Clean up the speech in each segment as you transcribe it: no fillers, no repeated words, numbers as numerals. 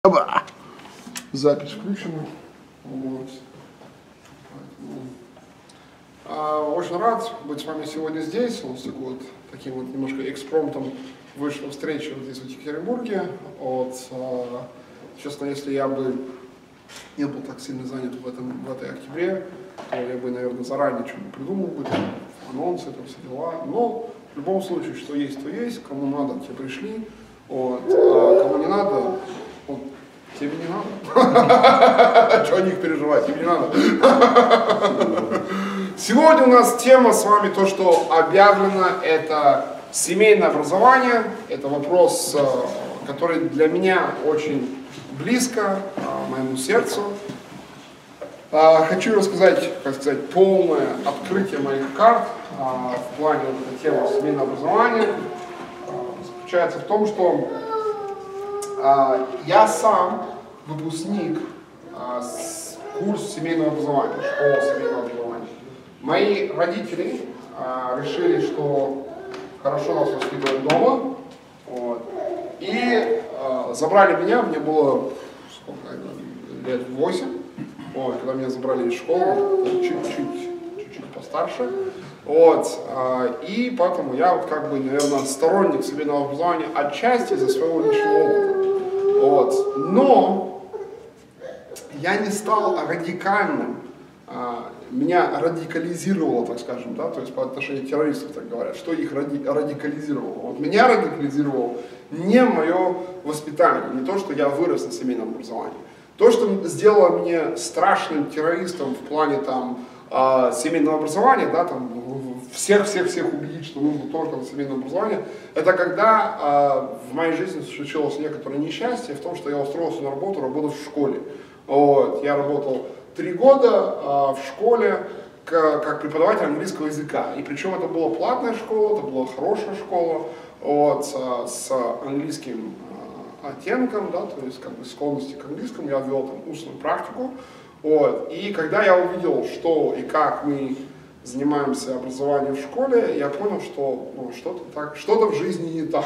Оба! Запись включена. Вот. Очень рад быть с вами сегодня здесь. У нас таким вот немножко экспромтом вышла встреча вот здесь в Екатеринбурге. Честно, если я бы не был так сильно занят в этой октябре, то я бы, наверное, заранее что-нибудь придумал бы, анонсы, это все дела. Но в любом случае, что есть, то есть. Кому надо, те пришли. Кому не надо, тебе не надо. Что о них переживать, тебе не надо. Сегодня у нас тема с вами, то, что объявлено, это семейное образование. Это вопрос, который для меня очень близко моему сердцу. Хочу рассказать, так сказать, полное открытие моих карт в плане вот этой темы семейного образования. Заключается в том, что я сам выпускник курса семейного образования, школы семейного образования. Мои родители решили, что хорошо нас воспитывают дома, и забрали меня, мне было лет 8, когда меня забрали из школы, чуть-чуть постарше. И поэтому я, наверное, сторонник семейного образования отчасти из-за своего личного опыта. Но я не стал радикальным, меня радикализировало, так скажем, да, то есть по отношению к террористам, так говорят, что их радикализировало. Меня радикализировало не мое воспитание, не то, что я вырос на семейном образовании. То, что сделало меня страшным террористом в плане семейного образования, да, всех убедить, что нужно только на семейное образование, это когда в моей жизни случилось некоторое несчастье в том, что я устроился на работу, работал в школе. Я работал 3 года в школе как преподаватель английского языка. И причем это была платная школа, это была хорошая школа с английским оттенком, да, то есть склонности к английскому, я вел там устную практику. И когда я увидел, что и как мы занимаемся образованием в школе, я понял, что что-то в жизни не так.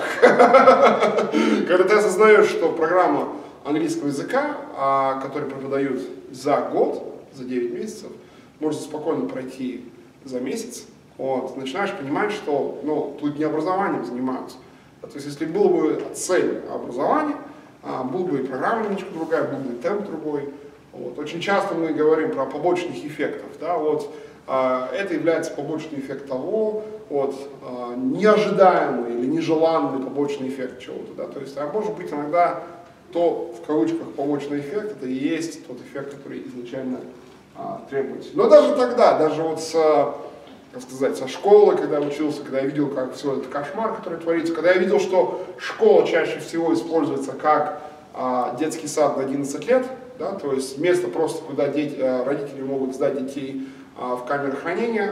Когда ты осознаешь, что программа английского языка, который преподают за год, за 9 месяцев, можно спокойно пройти за месяц, начинаешь понимать, что тут не образованием занимаются. То есть если была бы цель образования, была бы и программа немножко другая, был бы и темп другой. Очень часто мы говорим про побочных эффектов. Да? Это является побочный эффект того, неожидаемый или нежеланный побочный эффект чего-то. Да? То есть, может быть, иногда то, в кавычках, побочный эффект, это и есть тот эффект, который изначально требуется. Но даже тогда, даже со школы, когда я учился, когда я видел, как все это кошмар, который творится, когда я видел, что школа чаще всего используется как детский сад на 11 лет, да, то есть место просто, куда родители могут сдать детей в камеры хранения,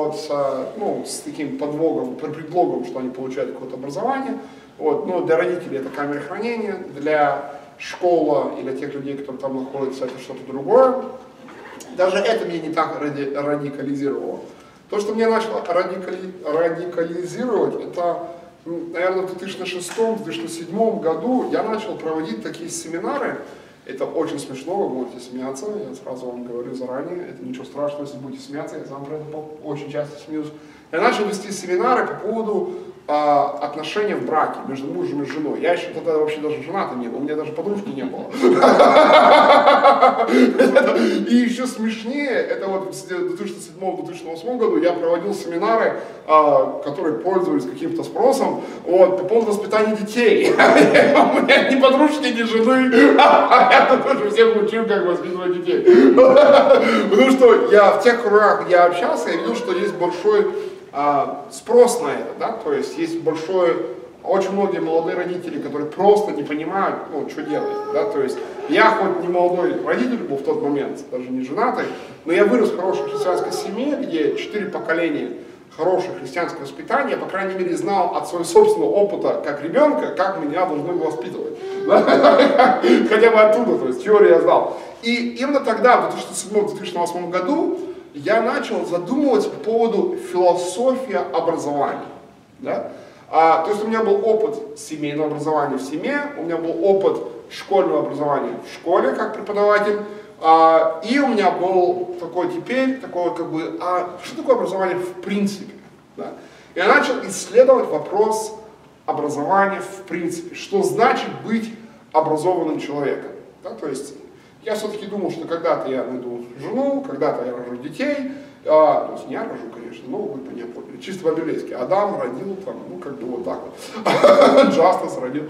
с таким предлогом, что они получают какое-то образование. Но для родителей это камеры хранения, для школы и для тех людей, которые там находятся, это что-то другое. Даже это меня не так радикализировало. То, что меня начало радикализировать, это, наверное, в 2006-2007 году я начал проводить такие семинары. Это очень смешно, вы будете смеяться, я сразу вам говорю заранее, это ничего страшного, если будете смеяться, я сам про это очень часто смеюсь. Я начал вести семинары по поводу отношений в браке между мужем и женой. Я еще тогда вообще даже женатым не был, у меня даже подружки не было. И еще смешнее, это в 2007-2008 году я проводил семинары, которые пользовались каким-то спросом, по поводу воспитания детей. У меня ни подружки, ни жены, я тоже всех учил, как воспитывать детей. Потому что в тех кругах, где я общался, я видел, что есть большой спрос на это, да, то есть есть очень многие молодые родители, которые просто не понимают, что делать, да, то есть я хоть не молодой родитель был в тот момент, даже не женатый, но я вырос в хорошей христианской семье, где 4 поколения хорошее христианское воспитание, я, по крайней мере, знал от своего собственного опыта, как ребенка, как меня должны воспитывать, хотя бы оттуда, то есть теорию я знал. И именно тогда, в 2007-2008 году, я начал задумываться по поводу философии образования. Да? То есть у меня был опыт семейного образования в семье, у меня был опыт школьного образования в школе, как преподаватель, и у меня был такой теперь, такой как бы, что такое образование в принципе? Да? Я начал исследовать вопрос образования в принципе, что значит быть образованным человеком. Да? То есть я все-таки думал, что когда-то я найду жену, когда-то я рожу детей, то есть не я рожу, конечно, но вы меня поняли, чисто по-библейски. Адам родил там, ну как бы вот так вот. Джастас родил.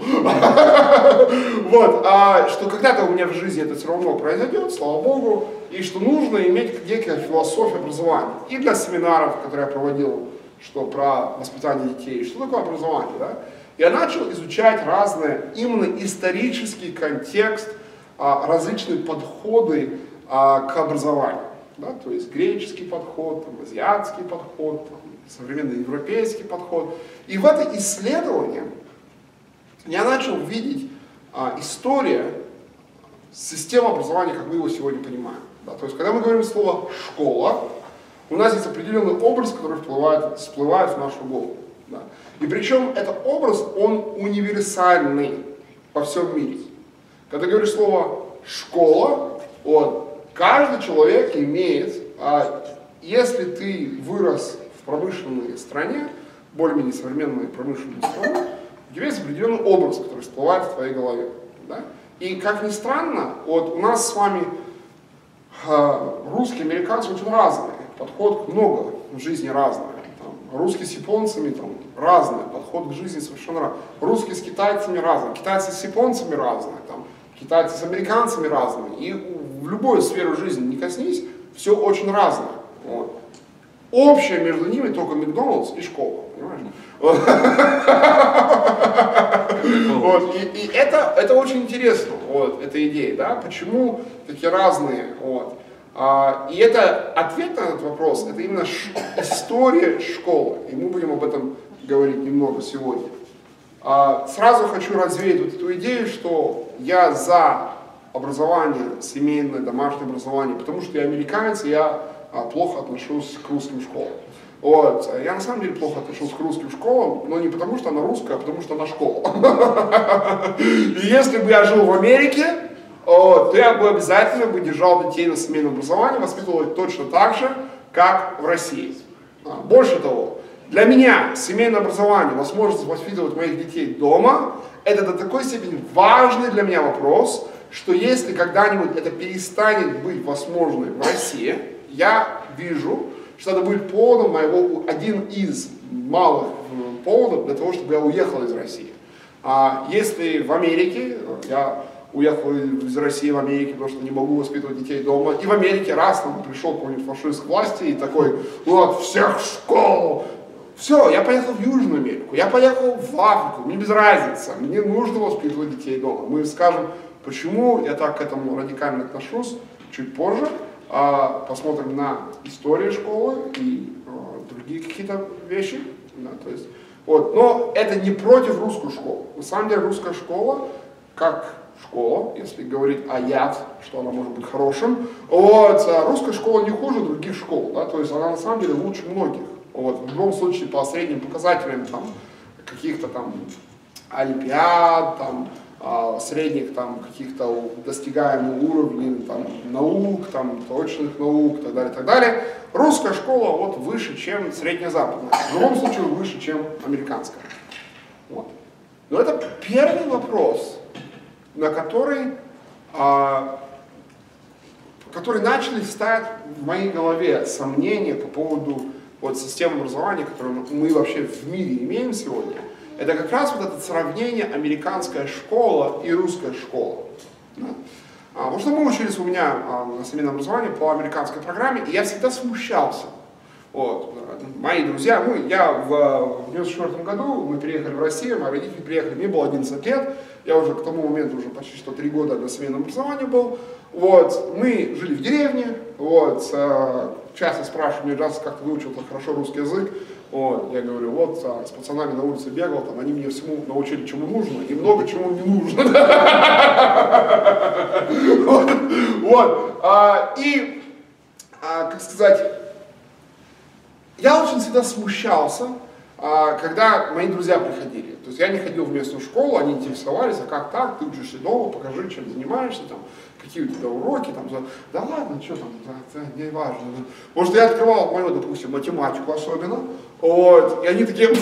Вот, что когда-то у меня в жизни это все равно произойдет, слава Богу, и что нужно иметь некую философию образования. И для семинаров, которые я проводил, что про воспитание детей, что такое образование, да? Я начал изучать разные, именно исторический контекст, различные подходы к образованию. Да? То есть греческий подход, там, азиатский подход, там, современный европейский подход. И в это исследование я начал видеть историю системы образования, как мы его сегодня понимаем. Да? То есть когда мы говорим слово «школа», у нас есть определенный образ, который всплывает в нашу голову. Да? И причем этот образ, он универсальный во всем мире. Когда говоришь слово «школа», каждый человек имеет, если ты вырос в промышленной стране, более-менее современной промышленной стране, у тебя есть определенный образ, который всплывает в твоей голове. Да? И как ни странно, у нас с вами русские, американцы очень разные, подход много в жизни разный. Русские с японцами там разные, подход к жизни совершенно разный. Русские с китайцами разные, китайцы с японцами разные, там, китайцы с американцами разные. И в любую сферу жизни не коснись, все очень разное. Вот. Общее между ними только Макдональдс и школа. Понимаешь? Вот. И это очень интересно, эта идея, да? Почему такие разные. Вот. И это ответ на этот вопрос, это именно история школы. И мы будем об этом говорить немного сегодня. Сразу хочу развеять вот эту идею, что я за образование, семейное, домашнее образование, потому что я американец, и я плохо отношусь к русским школам. Вот. Я на самом деле плохо отношусь к русским школам, но не потому что она русская, а потому что она школа. И если бы я жил в Америке, то я бы обязательно держал детей на семейном образовании, воспитывал их точно так же, как в России. Больше того, для меня семейное образование, возможность воспитывать моих детей дома, это до такой степени важный для меня вопрос, что если когда-нибудь это перестанет быть возможным в России, я вижу, что это будет поводом моего, один из малых поводов для того, чтобы я уехал из России. Если в Америке, я уехал из России в Америку, потому что не могу воспитывать детей дома, и в Америке раз там пришел какой-нибудь фашист к власти и такой, вот, всех в школу. Все, я поехал в Южную Америку, я поехал в Африку, мне без разницы, мне нужно воспитывать детей дома. Мы скажем, почему я так к этому радикально отношусь чуть позже, посмотрим на историю школы и другие какие-то вещи. Да, то есть, но это не против русской школы. На самом деле русская школа, как школа, если говорить о яд, что она может быть хорошим, русская школа не хуже других школ, да, то есть она на самом деле лучше многих. В любом случае по средним показателям там, каких-то там олимпиад, там, средних там, каких-то достигаемых уровней там, наук, там, точных наук и так далее, так далее. Русская школа выше, чем среднезападная. В любом случае выше, чем американская. Вот. Но это первый вопрос, на который начали ставить в моей голове сомнения по поводу системы образования, которую мы вообще в мире имеем сегодня. Это как раз это сравнение американская школа и русская школа. Да? Потому что мы учились у меня на семейном образовании по американской программе, и я всегда смущался. Мои друзья, я в 1994 году, мы переехали в Россию, мои родители приехали, мне было 11 лет, я уже к тому моменту уже почти 3 года на семейном образовании был. Мы жили в деревне, часто спрашивают меня, Джастас, как ты выучил так хорошо русский язык? Я говорю, с пацанами на улице бегал, там, они меня всему научили, чему нужно, и много чему не нужно. Как сказать, я очень всегда смущался когда мои друзья приходили. То есть я не ходил в местную школу, они интересовались, а как так, ты учишься дома, покажи, чем занимаешься, там, какие у тебя уроки, там, да ладно, что там, да, не важно. Да. Может, я открывал мою, допустим, математику особенно, вот, и они такие,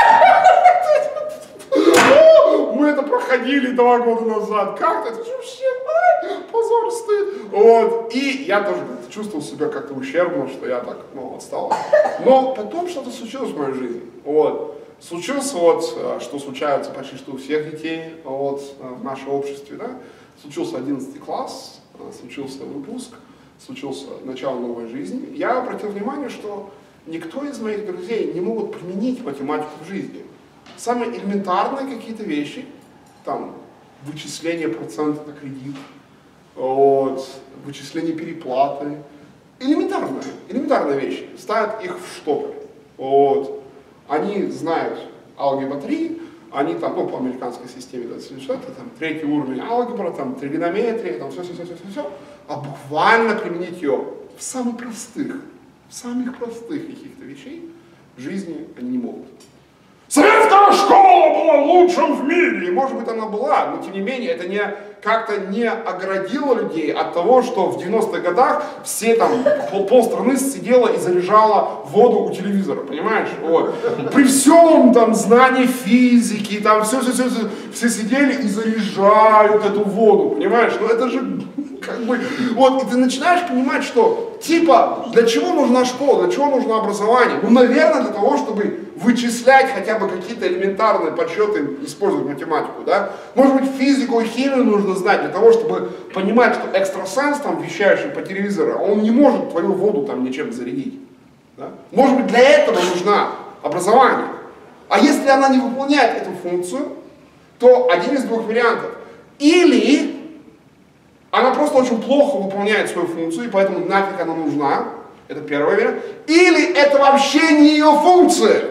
мы это проходили 2 года назад, как это же вообще, позор, стыд. Вот, и я тоже чувствовал себя как-то ущербно, что я так, отстал. Но потом что-то случилось в моей жизни, вот. Случилось что случается почти что у всех детей в нашем обществе, да? Случился 11 класс, случился выпуск, случился начало новой жизни. Я обратил внимание, что никто из моих друзей не могут применить математику в жизни. Самые элементарные какие-то вещи, там, вычисление процента на кредит, вычисление переплаты, элементарные вещи, ставят их в штопор. Они знают алгебра 3, они там, по американской системе, там, 3-й уровень алгебра, там, тригонометрия, там, все, а буквально применить ее в самых простых каких-то вещей в жизни они не могут. Советская школа была лучшим в мире, и может быть она была, но тем не менее это как-то не оградило людей от того, что в 90-х годах все там, полстраны сидела и заряжала воду у телевизора, понимаешь? Вот. При всем там знании физики, там все сидели и заряжают эту воду, понимаешь? Ну это же как бы, и ты начинаешь понимать, что типа, для чего нужна школа, для чего нужно образование? Ну, наверное, для того, чтобы вычислять хотя бы какие-то элементарные подсчеты, использовать математику, да? Может быть, физику и химию нужно знать для того, чтобы понимать, что экстрасенс, там, вещающий по телевизору, он не может твою воду там ничем зарядить. Да? Может быть, для этого нужно образование. А если она не выполняет эту функцию, то один из 2 вариантов. Или она просто очень плохо выполняет свою функцию, и поэтому нафиг она нужна. Это первый вариант. Или это вообще не ее функция.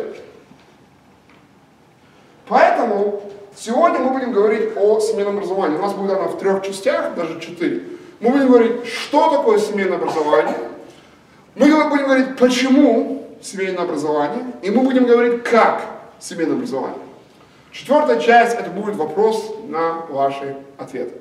Поэтому сегодня мы будем говорить о семейном образовании. У нас будет она в 3 частях, даже 4. Мы будем говорить, что такое семейное образование. Мы будем говорить, почему семейное образование. И мы будем говорить, как семейное образование. 4-я часть, это будет вопрос на ваши ответы.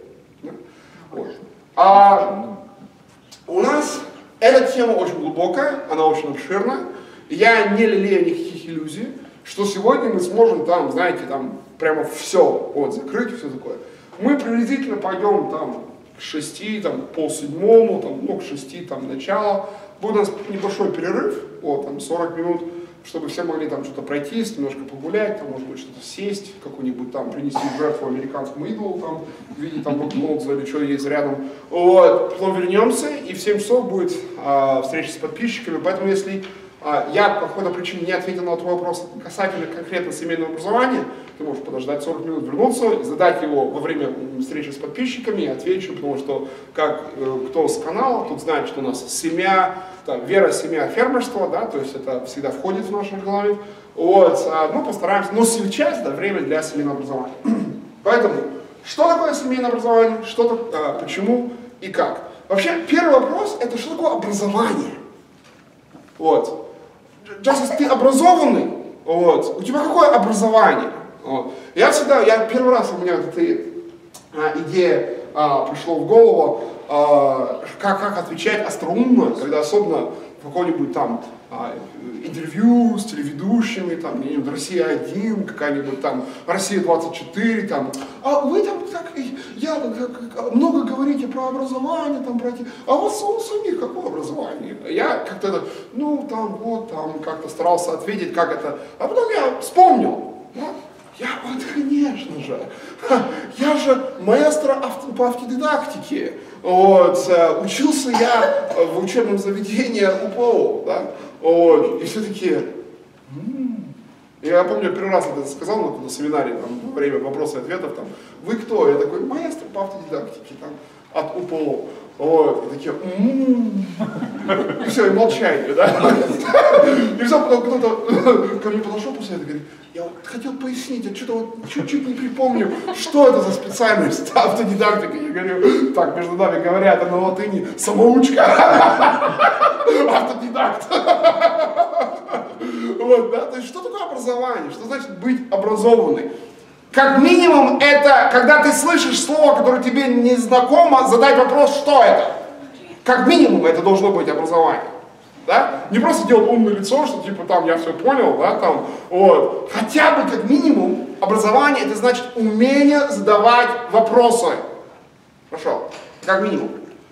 У нас эта тема очень глубокая, она очень обширная. Я не лелею никаких иллюзий, что сегодня мы сможем там, знаете, там прямо все закрыть и все такое. Мы приблизительно пойдем там к 6, там, к 6:30, там, к 6 там начало. Будет у нас небольшой перерыв, там 40 минут, чтобы все могли там что-то пройтись, немножко погулять, там, может быть, что-то съесть, какую-нибудь там, принести в жертву американскому идолу, там, в виде там Макдональдса или что есть рядом. Потом вернемся, и в 7 часов будет встреча с подписчиками, поэтому если я по какой-то причине не ответил на твой вопрос касательно конкретно семейного образования, ты можешь подождать 40 минут, вернуться и задать его во время встречи с подписчиками, и отвечу, потому что кто с канала, тот знает, что у нас семья, вера, семья, фермерство, да, то есть это всегда входит в нашу голову. Постараемся, но сейчас, время для семейного образования. Поэтому, что такое семейное образование, почему и как? Вообще, первый вопрос, это что такое образование? Если ты образованный, у тебя какое образование? Я первый раз у меня эта идея пришла в голову, как отвечать остроумно, когда особенно в каком-нибудь там интервью с телеведущими, там, Россия-1, какая-нибудь там, Россия-24, там, вы там много говорите про образование, там, а у вас у самих какое образование? Я как-то, как-то старался ответить, как это, а потом я вспомнил, конечно же, я же маэстро по автодидактике, учился я в учебном заведении УПО, да, и все такие, Я помню, первый раз это сказал на семинаре, там, во время вопросов и ответов, там, вы кто? Я такой, маэстро по автодидактике, там, от УПО. Вот, и такие, и все, и молчание, да. И все, потом кто-то ко мне подошел после этого и говорит, я вот хотел пояснить, я что-то вот чуть-чуть не припомню, что это за специальность автодидактика. Я говорю, так, между нами говорят, это на латыни самоучка, автодидакт. Вот, да? То есть что такое образование? Что значит быть образованным? Как минимум это, когда ты слышишь слово, которое тебе не знакомо, задай вопрос, что это? Как минимум это должно быть образование. Да? Не просто делать умное лицо, что типа там я все понял, да, там, вот. Хотя бы как минимум образование это значит умение задавать вопросы. Хорошо, как минимум.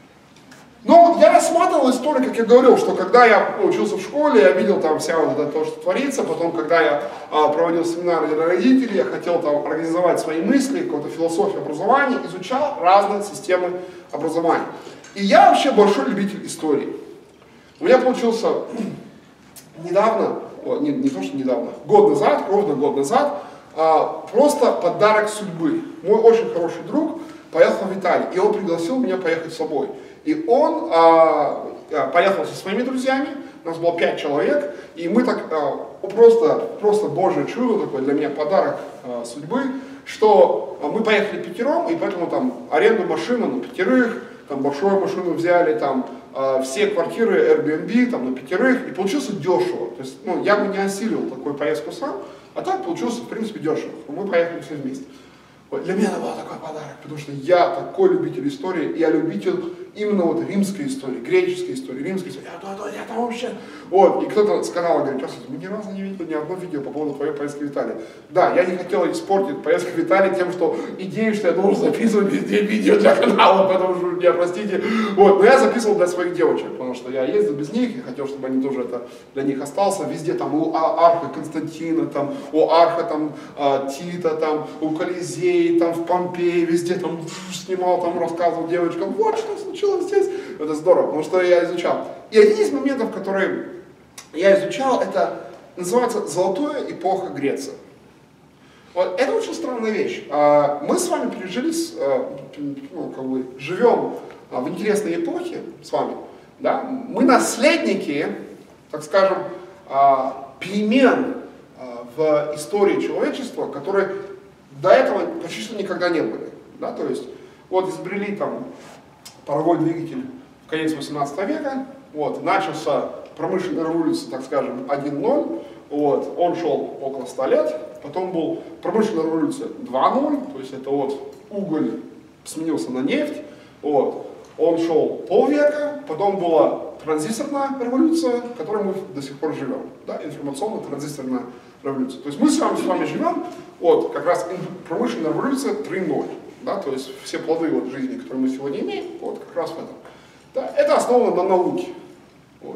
Но я рассматривал историю, как я говорил, что когда я учился в школе, я видел там вся вот это то, что творится, потом, когда я проводил семинары для родителей, я хотел там организовать свои мысли, какую-то философию образования, изучал разные системы образования. И я вообще большой любитель истории. У меня получился недавно, не то что недавно, год назад, ровно год назад, просто подарок судьбы. Мой очень хороший друг поехал в Италию, и он пригласил меня поехать с собой. И он поехал со своими друзьями, нас было 5 человек, и мы так, просто Божье чудо такое для меня, подарок судьбы, что мы поехали пятером, и поэтому там аренду машины на пятерых, там большую машину взяли, там все квартиры Airbnb там на пятерых, и получился дешево. То есть, я бы не осилил такую поездку сам, а так получилось, в принципе, дешево. Мы поехали все вместе. Вот, для меня это был такой подарок, потому что я такой любитель истории, я любитель именно вот римской истории, греческой истории, римской истории. Я там вообще... Вот, и кто-то с канала говорит, мы ни разу не видели ни одно видео по поводу твоей поездки в Италию. Да, я не хотел испортить поездку в Италию тем, что идею, что я должен записывать везде видео для канала, потому что, меня простите. Вот, но я записывал для своих девочек, потому что я ездил без них, и хотел, чтобы они тоже это для них остался. Везде там у арха Константина, там, у арха там, Тита, там, у Колизея, там в Помпеи, везде там снимал, там рассказывал девочкам, вот что случилось здесь. Это здорово, потому что я изучал. И один из моментов, который я изучал, это называется «Золотая эпоха Греции». Вот, это очень странная вещь. Мы с вами пережили, живем в интересной эпохе с вами. Да? Мы наследники, так скажем, перемен в истории человечества, которые до этого почти что никогда не были. Да? То есть, вот изобрели там паровой двигатель в конец 18 века, вот, начался промышленная революция, так скажем, 1.0, вот, он шел около 100 лет, потом был промышленная революция 2.0, то есть это вот уголь сменился на нефть, вот, он шел полвека, потом была транзисторная революция, в которой мы до сих пор живем, да, информационно-транзисторная революция. То есть мы с вами живем, вот, как раз промышленная революция 3.0, да, то есть все плоды вот жизни, которые мы сегодня имеем, вот, как раз в этом. Да, это основано на науке. Вот.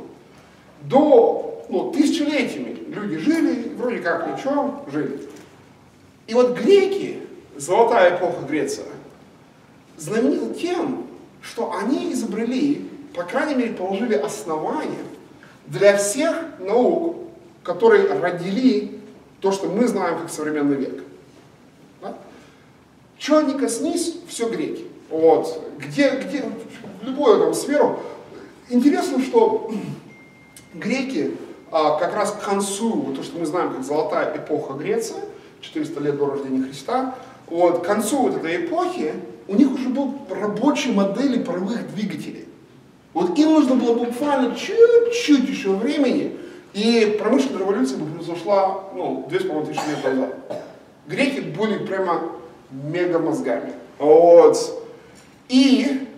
До тысячелетиями люди жили, вроде как ничего, жили. И вот греки, золотая эпоха Греции, знамениты тем, что они изобрели, по крайней мере, положили основания для всех наук, которые родили то, что мы знаем как современный век. Да? Чего ни коснись, все греки. Вот. Где, в любую там сферу. Интересно, что греки как раз к концу, то, что мы знаем как золотая эпоха Греции, 400 лет до рождения Христа, вот, к концу вот этой эпохи у них уже был рабочие модели паровых двигателей. Вот им нужно было буквально чуть-чуть еще времени, и промышленная революция бы произошла, 2500 лет назад. Греки были прямо мега мозгами. Вот. И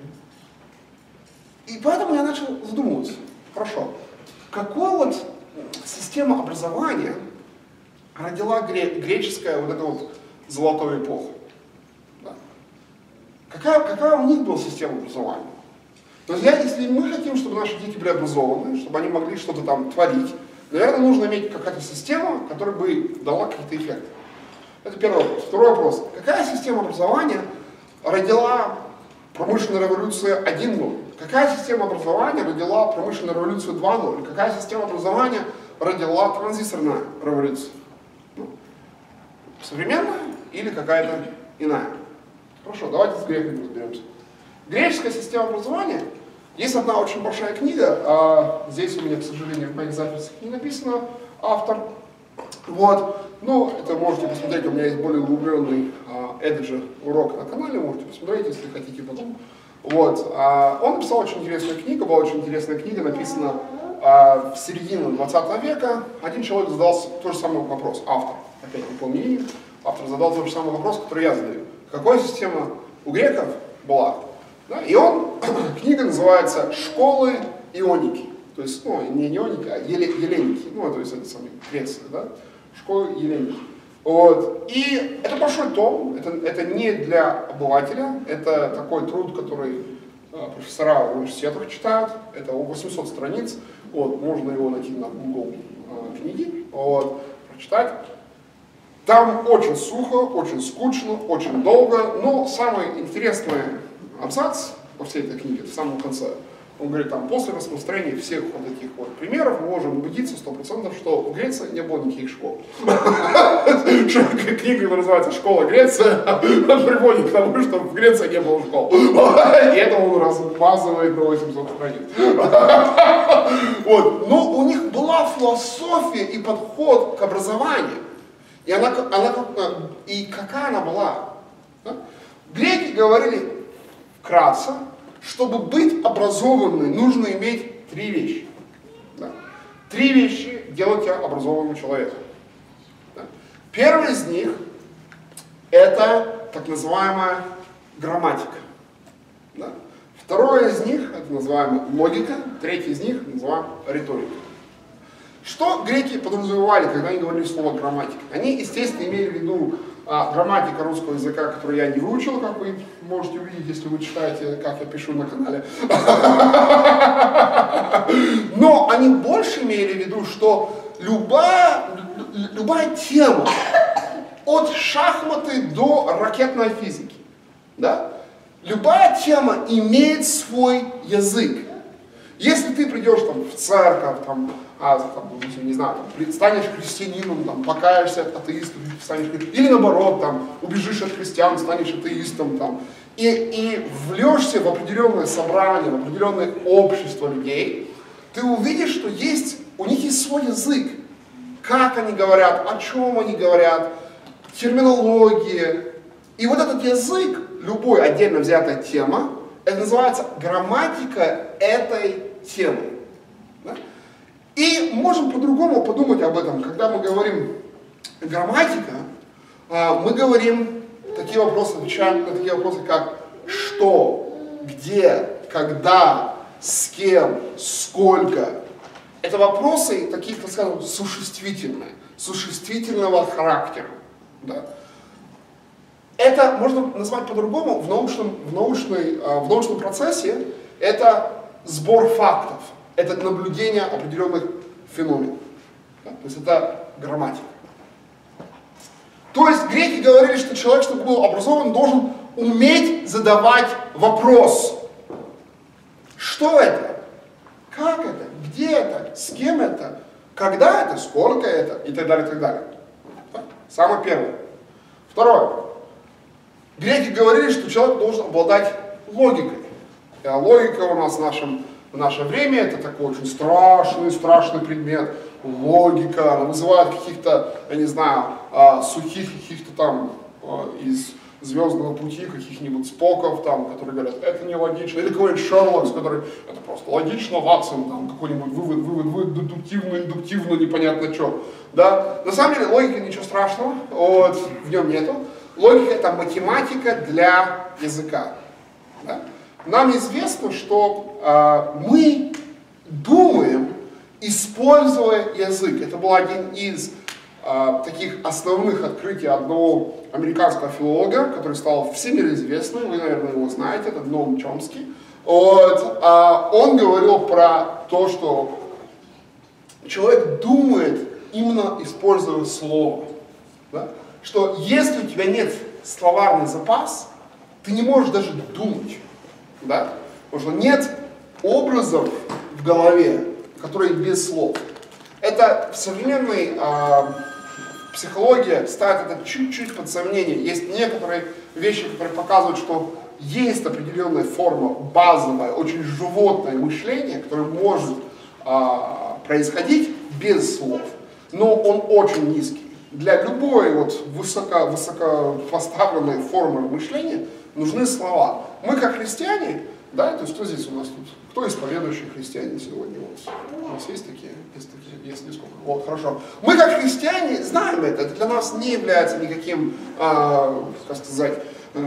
поэтому я начал задумываться, хорошо, какую вот систему образования родила греческая вот эта вот золотая эпоха? Да. Какая у них была система образования? Друзья, если мы хотим, чтобы наши дети были образованы, чтобы они могли что-то там творить, наверное, нужно иметь какая-то система, которая бы дала какие-то эффекты. Это первый вопрос. Второй вопрос. Какая система образования родила промышленную революцию 1.0? Какая система образования родила промышленную революцию 2.0? Какая система образования родила транзисторную революцию? Современная или какая-то иная? Хорошо, давайте с греками разберемся. Греческая система образования, есть одна очень большая книга, здесь у меня, к сожалению, в моих записях не написано автор. Вот. Ну, это можете посмотреть, у меня есть более углубленный этот же урок на канале, можете посмотреть, если хотите потом. Вот. Он написал очень интересную книгу, была очень интересная книга, написана в середине 20 века один человек задал тот же самый вопрос, автор, опять не помню имя, автор задал тот же самый вопрос, который я задаю. Какая система у греков была? Да? И книга называется «Школы ионики». То есть, не ионики, а еленики, то есть это самые Греция, да? Школы еленики. Вот. И это большой том, это не для обывателя, это такой труд, который профессора в университетах читают, это 800 страниц, можно его найти на Google книги, прочитать. Там очень сухо, очень скучно, очень долго, но самый интересный абзац во всей этой книге, в самом конце, он говорит, после рассмотрения всех этих примеров мы можем убедиться 100%, что в Греции не было никаких школ. Книга называется «Школа Греция», он приводит к тому, что в Греции не было школ. И это он размазывает на 800 страниц. Но у них была философия и подход к образованию. И какая она была? Греки говорили вкратце, чтобы быть образованным, нужно иметь 3 вещи. Да? 3 вещи делают тебя образованным человеком. Да? Первый из них это так называемая грамматика. Да? Второе из них это называемая логика, третий из них называемая риторика. Что греки подразумевали, когда они говорили слово грамматика? Они, естественно, имели в виду грамматика русского языка, которую я не выучил, как вы можете увидеть, если вы читаете, как я пишу на канале. Но они больше имели в виду, что любая тема, от шахматы до ракетной физики, да? Любая тема имеет свой язык. Если ты придешь в церковь, не знаю, станешь христианином, покаешься от атеистов, или наоборот, убежишь от христиан, станешь атеистом, и влешься в определенное собрание, в определенное общество людей, ты увидишь, что у них есть свой язык. Как они говорят, о чем они говорят, терминология. И этот язык, любой отдельно взятая тема, это называется грамматика этой темы. Да? И можем по-другому подумать об этом. Когда мы говорим грамматика, мы говорим такие вопросы, отвечаем на такие вопросы, как что, где, когда, с кем, сколько. Это вопросы такие, так скажем, существительного характера. Да? Это можно назвать по-другому в научном процессе. Это сбор фактов, это наблюдение определенных феноменов. Да? То есть это грамматика. То есть греки говорили, что человек, чтобы был образован, должен уметь задавать вопрос. Что это? Как это? Где это? С кем это? Когда это? Сколько это? И так далее, и так далее. Да? Самое первое. Второе. Греки говорили, что человек должен обладать логикой. И логика у нас в наше время это такой очень страшный предмет. Логика, она вызывает каких-то, я не знаю, сухих каких-то из Звездного пути, каких-нибудь Споков, которые говорят, это не логично. Или какой-нибудь Шерлок, который, это просто логично, Ватсон, какой-нибудь вывод, дедуктивно, индуктивно, непонятно что. Да? На самом деле логика ничего страшного, в нем нету. Логика это математика для языка. Да? Нам известно, что мы думаем, используя язык. Это был один из таких основных открытий одного американского филолога, который стал всемирно известным, вы, наверное, его знаете, это Ноам Чомски. Он говорил про то, что человек думает, именно используя слово. Да? Что если у тебя нет словарный запас, ты не можешь даже думать. Да? Потому что нет образов в голове, которые без слов. Это в современной психологии ставит это чуть-чуть под сомнение. Есть некоторые вещи, которые показывают, что есть определенная форма, базовое, очень животное мышление, которое может происходить без слов, но он очень низкий. Для любой высоко поставленной формы мышления нужны слова. Мы, как христиане, Да, то есть кто здесь у нас тут? Кто исповедующие христиане сегодня? Вот. У нас есть такие? Есть несколько. Вот, хорошо. Мы как христиане знаем это для нас не является никаким, как сказать,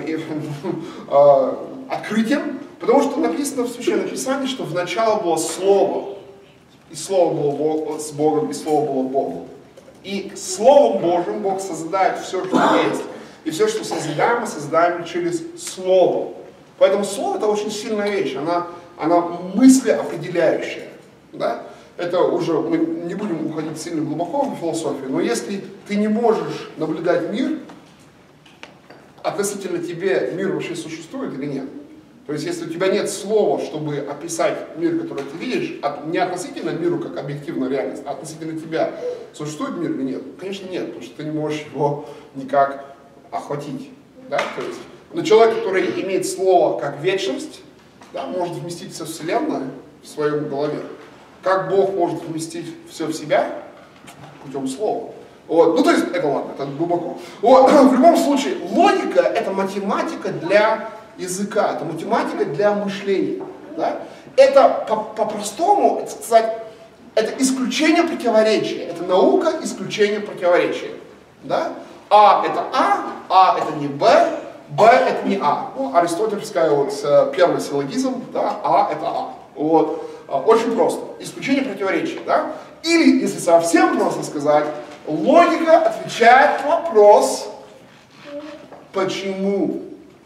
открытием, потому что написано в Священном Писании, что вначале было Слово, и Слово было с Богом, и Слово было Богом. И Словом Божьим Бог созидает все, что есть, и все, что созидаем, мы созидаем через Слово. Поэтому Слово — это очень сильная вещь, она мыслеопределяющая. Да? Это уже, мы не будем уходить сильно глубоко в философию, но если ты не можешь наблюдать мир, относительно тебе мир вообще существует или нет? То есть, если у тебя нет слова, чтобы описать мир, который ты видишь, не относительно миру как объективная реальность, а относительно тебя, существует мир или нет? Конечно, нет, потому что ты не можешь его никак охватить. Да? То есть, но человек, который имеет слово как вечность, да, может вместить все Вселенную в своем голове. Как Бог может вместить все в себя? Путем слова. Вот. Ну, то есть, это ладно, это глубоко. Вот. В любом случае, логика — это математика для языка, это математика для мышления. Да? Это по-простому, это сказать, это исключение противоречия, это наука исключения противоречия. Да? А это А это не Б, Б это не А. Ну, аристотельская вот первый силлогизм, да, А это А. Вот. Очень просто. Исключение противоречия. Да? Или, если совсем просто сказать, логика отвечает на вопрос «почему?».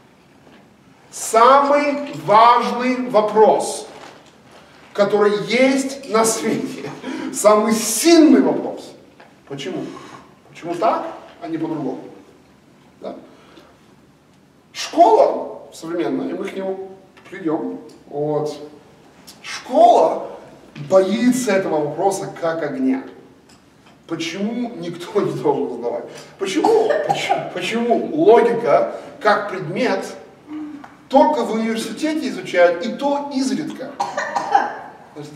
Самый важный вопрос, который есть на свете, самый сильный вопрос. Почему? Почему так, а не по-другому? Да? Школа современная, и мы к нему придем, вот. Школа боится этого вопроса как огня. Почему никто не должен задавать? Почему логика как предмет только в университете изучают, и то изредка? Это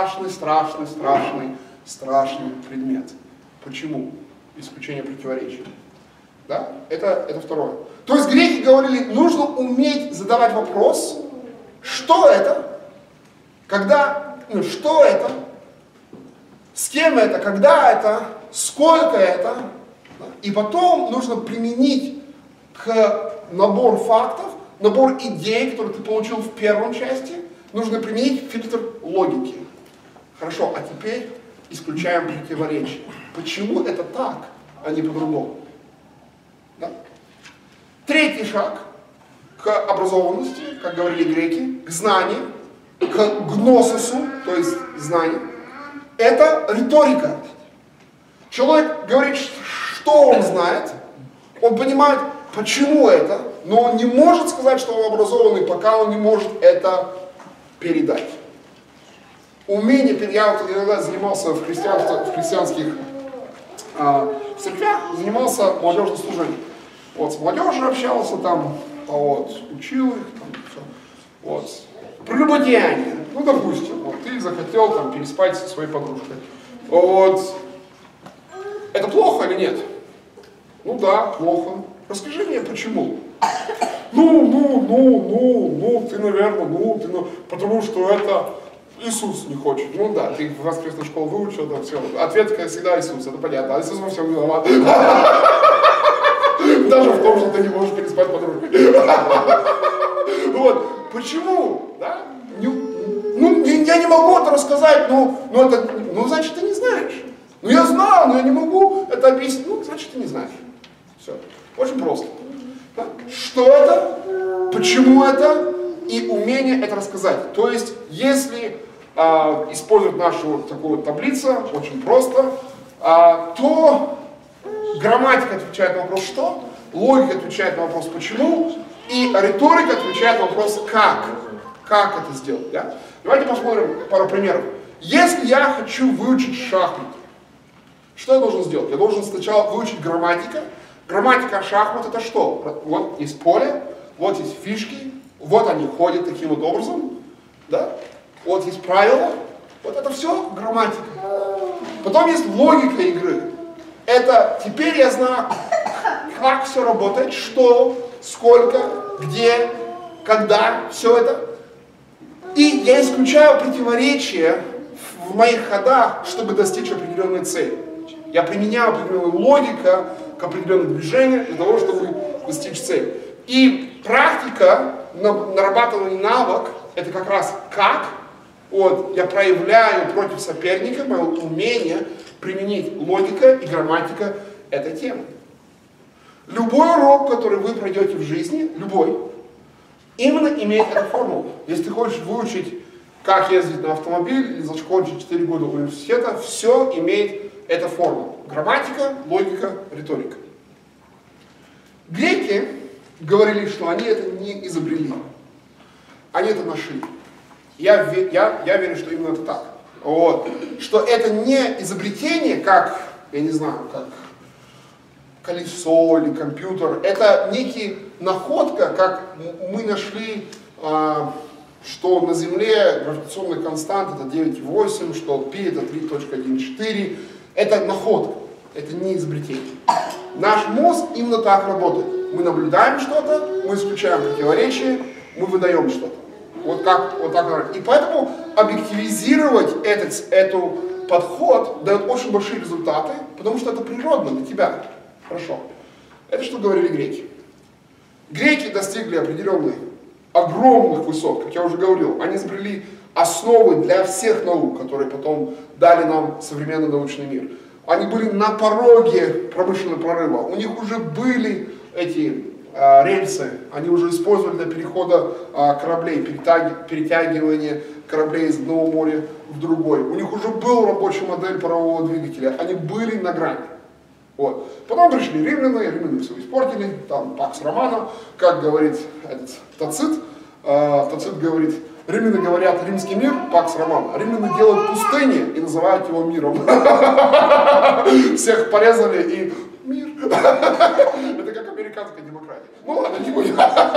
страшный предмет. Почему? Исключение противоречия. Да? Это второе. То есть греки говорили, нужно уметь задавать вопрос, что это, когда, что это, с кем это, когда это, сколько это, да? И потом нужно применить к набору фактов, набор идей, которые ты получил в первом части, нужно применить фильтр логики. Хорошо, а теперь исключаем противоречие. Почему это так, а не по-другому? Да? Третий шаг к образованности, как говорили греки, к знанию, к гносису, то есть знанию, это риторика. Человек говорит, что он знает, он понимает, почему это, но он не может сказать, что он образованный, пока он не может это передать. Умение, я вот иногда занимался в христианских церквях, занимался молодежным служением. Вот, с молодежью общался там, вот, учил их, там, все. Вот. Прелюбодеяние. Ну, допустим, вот, ты захотел там переспать со своей подружкой. Вот. Это плохо или нет? Ну да, плохо. Расскажи мне, почему? Ты, наверное, потому что это Иисус не хочет. Ну да, ты в воскресную школу выучил, да, все. Ответ, как всегда, Иисус, это понятно. А Иисус во всем виноват. Даже в том, что ты не можешь переспать подружкой. Вот. Почему? Да? Я не могу это рассказать, значит, ты не знаешь. Я знаю, но я не могу это объяснить. Значит, ты не знаешь. Все. Очень просто. Да? Что это? Почему это? И умение это рассказать. То есть, если использовать нашу такую таблицу, очень просто, то грамматика отвечает на вопрос «что?», логика отвечает на вопрос «почему?», и риторика отвечает на вопрос «как?». Как это сделать? Да? Давайте посмотрим пару примеров. Если я хочу выучить шахматы, что я должен сделать? Я должен сначала выучить грамматика. Грамматика шахмат это что? Вот есть поле, вот есть фишки, вот они ходят таким вот образом, да? Вот есть правила, вот это все грамматика. Потом есть логика игры. Это теперь я знаю, как все работает, что, сколько, где, когда, все это. И я исключаю противоречия в моих ходах, чтобы достичь определенной цели. Я применяю определенную логику к определенным движениям для того, чтобы достичь цели. И практика, нарабатывание навык, это как раз как вот, я проявляю против соперника мое умение применить логика и грамматика этой темы. Любой урок, который вы пройдете в жизни, любой, именно имеет эту формулу. Если ты хочешь выучить, как ездить на автомобиле, или закончить 4 года университета, все имеет эту формулу. Грамматика, логика, риторика. Греки говорили, что они это не изобрели. Они это нашли. Я верю, что именно это так. Вот. Что это не изобретение, как, я не знаю, как колесо или компьютер. Это некий находка, как мы нашли, что на Земле гравитационная константа это 9,8, что π это 3,14. Это находка, это не изобретение. Наш мозг именно так работает. Мы наблюдаем что-то, мы исключаем противоречия, мы выдаем что-то. Вот так. И поэтому объективизировать этот подход дает очень большие результаты, потому что это природно для тебя. Хорошо. Это что говорили греки. Греки достигли определенных огромных высот, как я уже говорил. Они изобрели основы для всех наук, которые потом дали нам современный научный мир. Они были на пороге промышленного прорыва. У них уже были эти рельсы, они уже использовали для перехода кораблей, перетягивания кораблей из одного моря в другой. У них уже была рабочая модель парового двигателя, они были на грани. Вот. Потом пришли римляне все испортили, там Пакс Романа, как говорит этот Тацит. Тацит говорит, римляне говорят римский мир, Пакс Романа. Римляне делают пустыни и называют его миром. Всех порезали и мир. Это как американская демократия. Ну ладно, не будем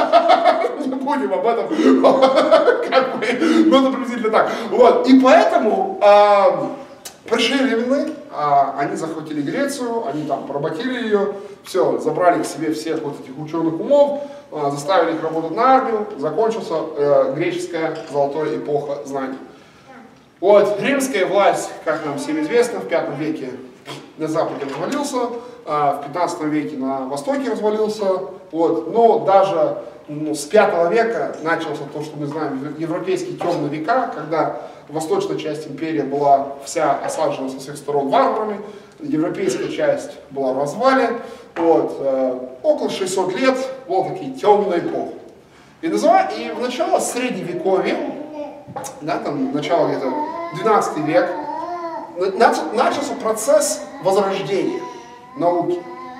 об этом. Как бы, ну это приблизительно так. Вот. И поэтому пришли римляне, они захватили Грецию, они там поработили ее, все, забрали к себе всех вот этих ученых умов, заставили их работать на армию, закончился греческая золотая эпоха знаний. Вот, римская власть, как нам всем известно, в V веке на Западе развалился, в 15 веке на Востоке развалился, вот, но даже с V века начался то, что мы знаем, европейские темные века, когда восточная часть империи была вся осажена со всех сторон варварами, европейская часть была в развале, вот, около 600 лет была такие темная эпоха. И в начало Средневековья, да, там начало где-то 12 век, начался процесс возрождения науки.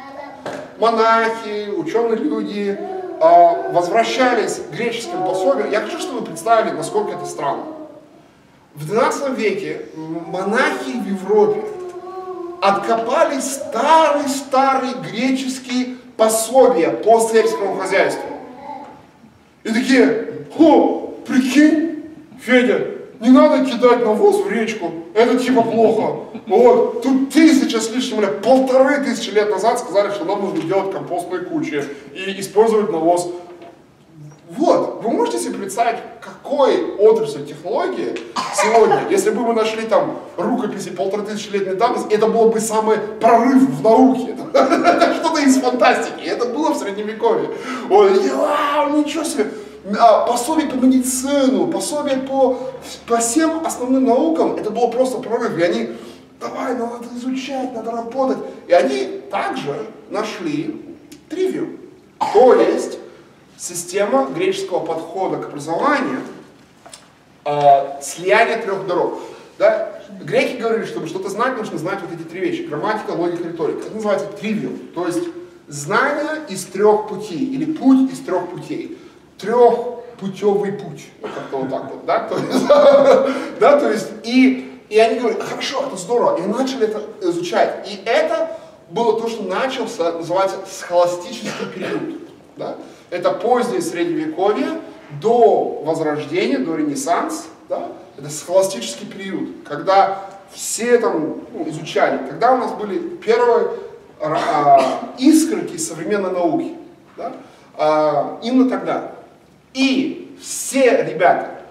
Монахи, ученые люди возвращались к греческим пособиям. Я хочу, чтобы вы представили, насколько это странно. В 12 веке монахи в Европе откопали старые греческие пособия по сельскому хозяйству. И такие, прикинь, Федя, не надо кидать навоз в речку, это типа плохо. Вот, тут 1000 с лишним лет, 1500 лет назад сказали, что нам нужно делать компостные кучи и использовать навоз. Вот, вы можете себе представить, какой отрасль технологии сегодня, если бы мы нашли там рукописи 1500-летней давности, это было бы самый прорыв в науке. Это что-то из фантастики, это было в Средневековье. Ой, вау, ничего себе. Пособие по медицину, пособие по всем основным наукам, это было просто прорыв. И они, давай, надо изучать, надо работать. И они также нашли тривиум, то есть система греческого подхода к образованию, слияние 3 дорог. Да? Греки говорили, чтобы что-то знать, нужно знать вот эти 3 вещи. Грамматика, логика, риторика. Это называется тривиум, то есть знание из 3 путей, или путь из 3 путей. 3-путевый путь, как-то вот так вот, да, да, то есть, и они говорят, хорошо, это здорово, и начали это изучать, и это было то, что начался, называется, схоластический период, да, это позднее Средневековье, до Возрождения, до Ренессанса, да, это схоластический период, когда все там изучали, когда у нас были первые искорки современной науки, да, именно тогда. И все ребята,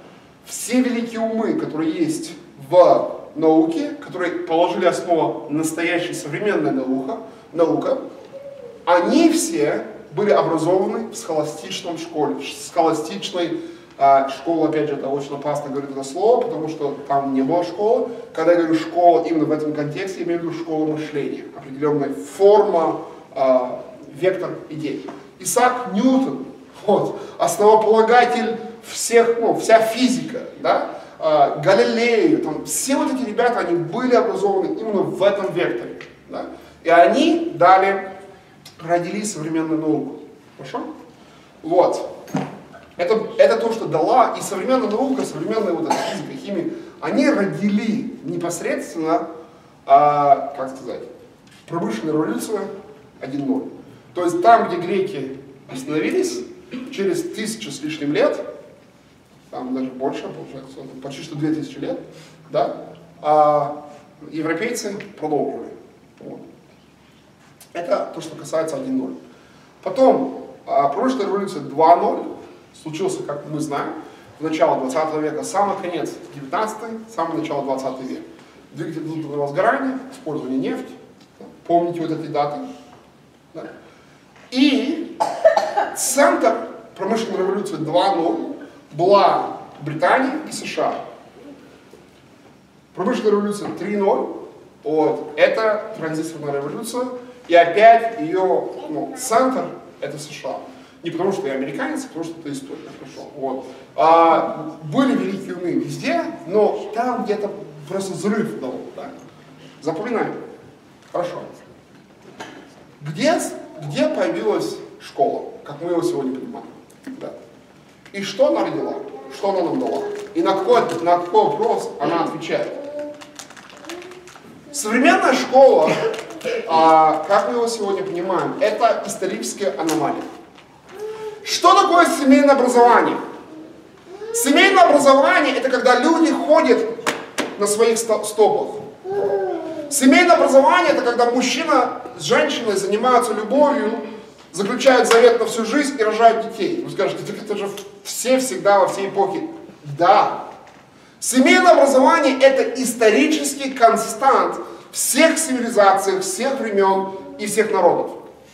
все великие умы, которые есть в науке, которые положили основу настоящей современной наука, они все были образованы в схоластичном школе. Схоластичной школа, опять же, это очень опасно говорить это слово, потому что там не было школы. Когда я говорю школа именно в этом контексте, я имею в виду школу мышления, определенная форма, вектор идей. Исаак Ньютон, вот, основополагатель всех, вся физика, да? Галилею, там, все вот эти ребята, они были образованы именно в этом векторе. Да? И они далее родили современную науку. Хорошо? Вот. Это то, что дала и современная наука, современная вот эта физика, химия, они родили непосредственно, как сказать, промышленную революцию 1.0. То есть там, где греки остановились, через 1000 с лишним лет, там даже больше, получается, почти что 2000 лет, да, европейцы продолжили. Вот. Это то, что касается 1.0. Потом, промышленная революция 2.0 случился, как мы знаем, в начало 20 века, самый конец 19-й, самое начало 20 век. Двигатель внутреннего сгорания, использование нефти, помните вот эти даты. Да? И центр промышленной революции 2.0 была Британия и США. Промышленная революция 3.0, вот, это транзисторная революция, и опять ее центр это США. Не потому что я американец, а потому что это история. Хорошо. Вот. Были великие умы везде, но там где-то просто взрыв дал. Да? Запоминаем. Хорошо. Где появилась школа, как мы его сегодня понимаем? Да. И что она родила? Что она нам дала? И на какой вопрос она отвечает? Современная школа, как мы его сегодня понимаем, это историческая аномалия. Что такое семейное образование? Семейное образование – это когда люди ходят на своих стопах. Семейное образование – это когда мужчина с женщиной занимаются любовью, заключают завет на всю жизнь и рожают детей. Вы скажете, так это же все всегда во всей эпохе. Да. Семейное образование – это исторический констант всех цивилизаций, всех времен и всех народов.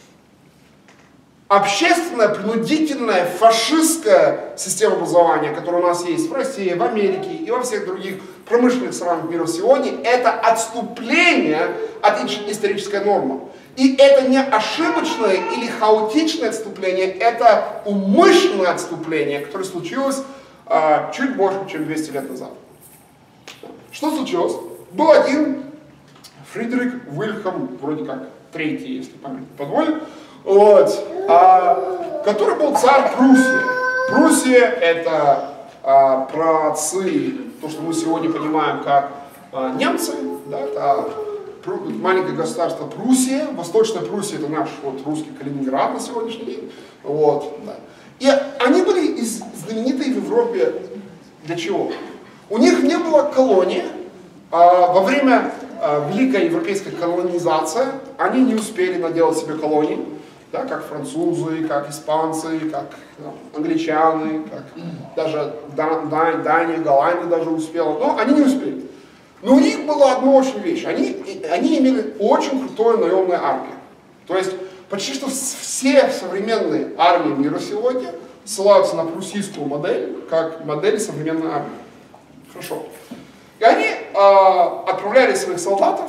Общественная, принудительная, фашистская система образования, которая у нас есть в России, в Америке и во всех других промышленных странах мира сегодня, это отступление от исторической нормы. И это не ошибочное или хаотичное отступление, это умышленное отступление, которое случилось чуть больше, чем 200 лет назад. Что случилось? Был один Фридрих Вильхельм, вроде как третий, если память не подводит, вот, который был царь Пруссии. Пруссия это праотцы, то, что мы сегодня понимаем как немцы, да, это маленькое государство Пруссия, Восточная Пруссия это наш вот, русский Калининград на сегодняшний день. Вот, да. И они были знаменитые в Европе для чего? У них не было колонии. Во время Великой европейской колонизации они не успели наделать себе колонии, да, как французы, как испанцы, как англичане, как даже Дания, Голландия даже успела, но они не успели. Но у них была одна очень вещь, они имели очень крутую наемную армию. То есть почти что все современные армии мира сегодня ссылаются на пруссийскую модель, как модель современной армии. Хорошо. И они отправляли своих солдатов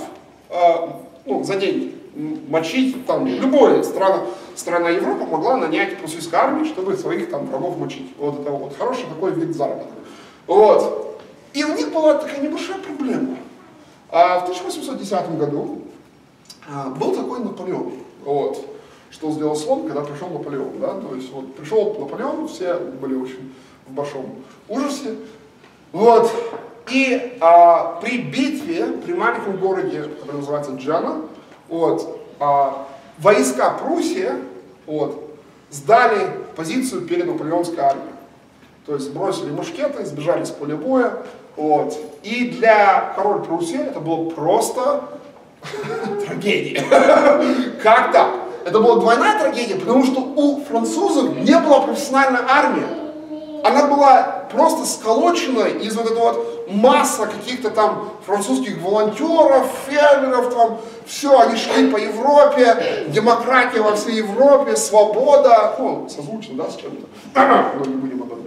за деньги мочить, там, любая страна Европы могла нанять пруссийскую армию, чтобы своих там врагов мочить. Вот это вот хороший такой вид заработка. Вот. И у них была такая небольшая проблема. В 1810 году был такой Наполеон. Вот. Что сделал слон, когда пришел Наполеон. Да? То есть вот пришел Наполеон, все были очень в большом ужасе. Вот. И при битве, при маленьком городе, который называется Джана, вот, войска Пруссии вот, сдали позицию перед наполеонской армией. То есть бросили мушкеты, сбежали с поля боя. Вот. И для короля Пруссии это было просто трагедия. Как так? Это была двойная трагедия, потому что у французов не была профессиональная армия. Она была просто сколочена из вот этого вот масса каких-то там французских волонтеров, фермеров, там, все, они шли по Европе, демократия во всей Европе, свобода, ну, созвучно, да, с чем-то, но не будем об этом.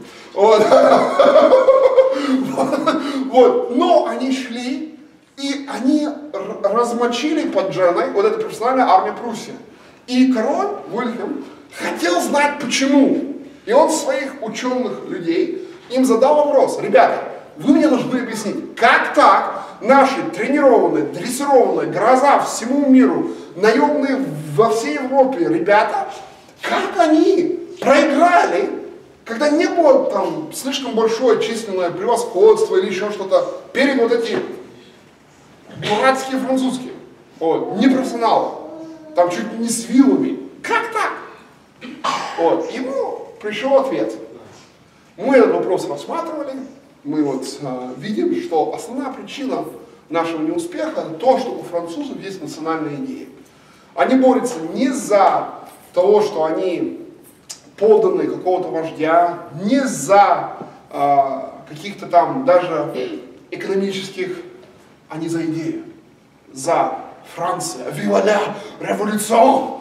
Вот. Но они шли, и они размочили под Дженой вот эту профессиональную армию Пруссии. И король Вильгельм хотел знать почему. И он своих ученых людей им задал вопрос: ребята, вы мне должны объяснить, как так наши тренированные, дрессированные, гроза всему миру, наемные во всей Европе ребята, как они проиграли, когда не было там слишком большое численное превосходство или еще что-то, перед вот эти дурацкие французские, вот, непрофессионалы, там чуть не с вилами. Как так? Вот, ему пришел ответ. Мы этот вопрос рассматривали, мы вот видим, что основная причина нашего неуспеха – то, что у французов есть национальная идея. Они борются не за того, что они подданные какого-то вождя, не за каких-то там даже экономических, а не за идею. За Франция, viva la révolution!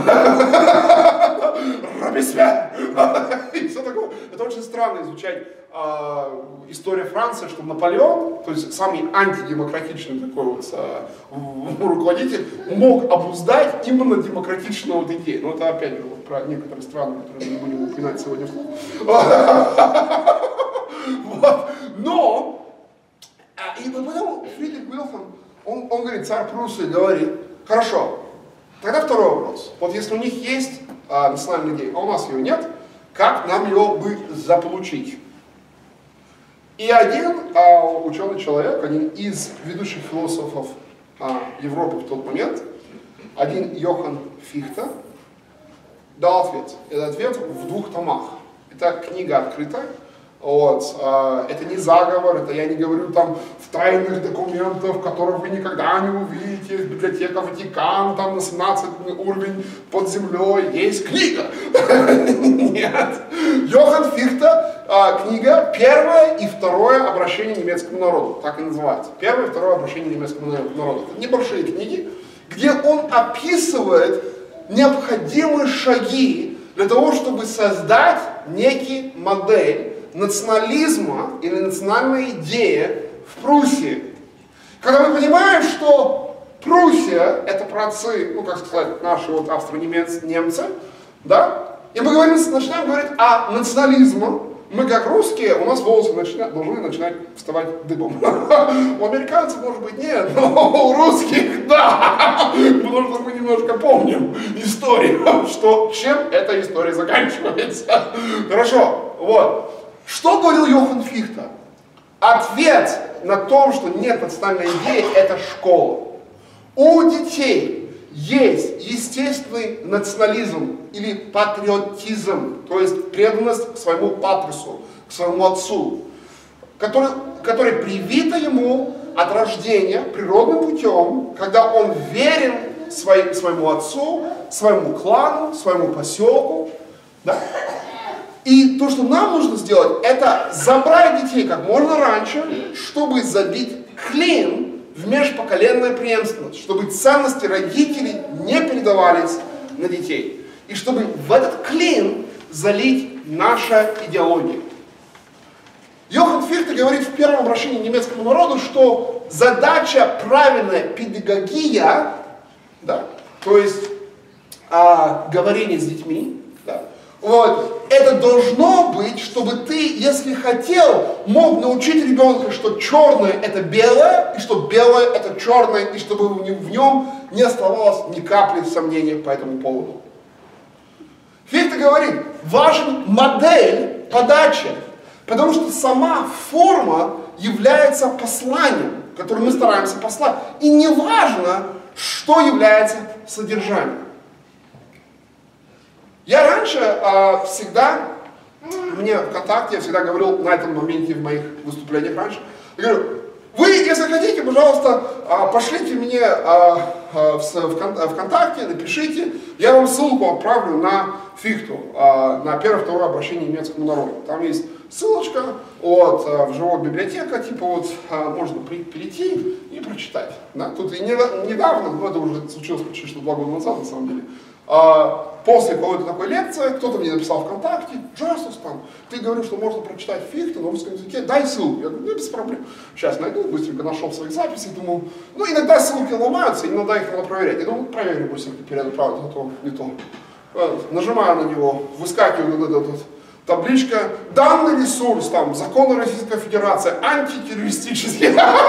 Робеспьер! И все такое. Это очень странно изучать историю Франции, что Наполеон, то есть самый антидемократичный такой вот руководитель, мог обуздать именно демократичную вот идею. Но это опять же вот про некоторые страны, которые мы не будем упоминать сегодня вслух. Но, и потом Фридрих Вильгельм, он говорит, царь Пруссии говорит: хорошо, тогда второй вопрос. Вот если у них есть национальная идея, а у нас ее нет, как нам ее бы заполучить? И один ученый человек, один из ведущих философов Европы в тот момент, один Йохан Фихте, дал ответ. Этот ответ в 2 томах. Это книга открытая. Вот. Это не заговор, это я не говорю там в тайных документах, которых вы никогда не увидите, в библиотека Ватикан, там на 17 уровень под землей, есть книга. Нет. Йохан Фихте, книга «Первое и второе обращение немецкому народу», так и называется. Первое и второе обращение немецкому народу. Это небольшие книги, где он описывает необходимые шаги для того, чтобы создать некий модель национализма или национальной идеи в Пруссии. Когда мы понимаем, что Пруссия это праотцы, ну как сказать, наши вот австро-немцы, да, и мы говорим, начинаем говорить о национализме, мы как русские, у нас волосы должны начинать вставать дыбом. У американцев может быть нет, но у русских да, потому что мы немножко помним историю, что чем эта история заканчивается. Хорошо, вот. Что говорил Йохан Фихте? Ответ на то, что нет национальной идеи, это школа. У детей есть естественный национализм или патриотизм, то есть преданность к своему патрису, к своему отцу, который привита ему от рождения природным путем, когда он верен своему отцу, своему клану, своему поселку. Да? И то, что нам нужно сделать, это забрать детей как можно раньше, чтобы забить клин в межпоколенную преемственность, чтобы ценности родителей не передавались на детей. И чтобы в этот клин залить наша идеология. Йохан Фихте говорит в первом обращении к немецкому народу, что задача правильная педагогия, да, то есть говорение с детьми, да, вот, это должно быть, чтобы ты, если хотел, мог научить ребенка, что черное это белое, и что белое это черное, и чтобы в нем не оставалось ни капли сомнения по этому поводу. Фихте говорит, важен модель подачи, потому что сама форма является посланием, которое мы стараемся послать. И не важно, что является содержанием. Я раньше всегда, мне ВКонтакте, я всегда говорил на этом моменте в моих выступлениях раньше, я говорю, вы, если хотите, пожалуйста, пошлите мне ВКонтакте, напишите, я вам ссылку отправлю на Фихту, на первое-второе обращение немецкому народу. Там есть ссылочка, вот, в живой библиотека, типа вот, можно перейти и прочитать. Да? Тут и недавно, но это уже случилось почти что 2 года назад, на самом деле, после какой-то такой лекции, кто-то мне написал ВКонтакте: Джастус, там, ты говорил, что можно прочитать Фихте на русском языке, дай ссылку. Я говорю: ну, без проблем. Сейчас найду, быстренько нашел в своих записях, думал, ну, иногда ссылки ломаются, иногда их надо проверять. Я думаю, проверю быстренько, переотправить, а то не то. Нажимаю на него, выскакивает вот эта табличка: данный ресурс, там, законы Российской Федерации, антитеррористический.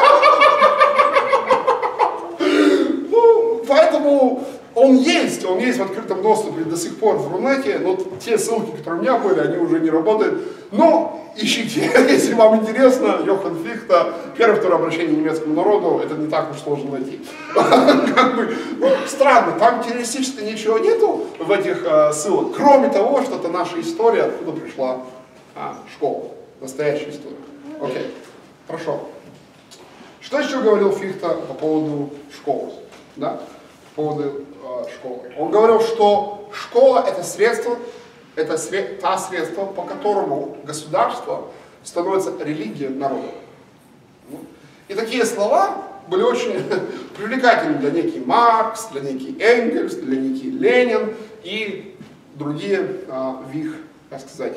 Ну, поэтому он есть в открытом доступе до сих пор в Рунете, но те ссылки, которые у меня были, они уже не работают. Но ищите, если вам интересно, Йохан Фихта, первое-второе обращение к немецкому народу, это не так уж сложно найти. Как бы, ну, странно, там террористически ничего нету в этих ссылках, кроме того, что это наша история, откуда пришла школа, настоящая история. Окей, хорошо. Что еще говорил Фихта по поводу школы? Да? По поводу школы. Он говорил, что школа — это средство, та средство, по которому государство становится религией народа. И такие слова были очень привлекательны для некий Маркс, для некий Энгельс, для некий Ленин и другие в их, как сказать,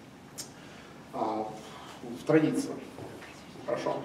в традиции. Хорошо.